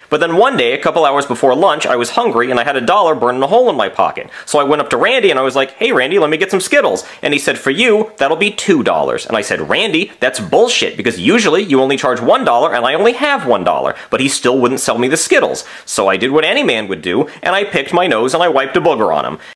But then one day, a couple hours before lunch, I was hungry and I had $1 burning a hole in my pocket. So I went up to Randy and I was like, "Hey Randy, let me get some Skittles." And he said, "For you, that'll be $2. And I said, "Randy, that's bullshit, because usually you only charge $1 and I only have $1. But he still wouldn't sell me the Skittles. So I did what any man would do, and I picked my nose and I wiped a booger on him.